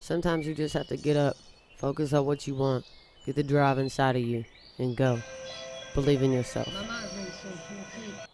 Sometimes you just have to get up, focus on what you want, get the drive inside of you, and go. Believe in yourself. My mind's been so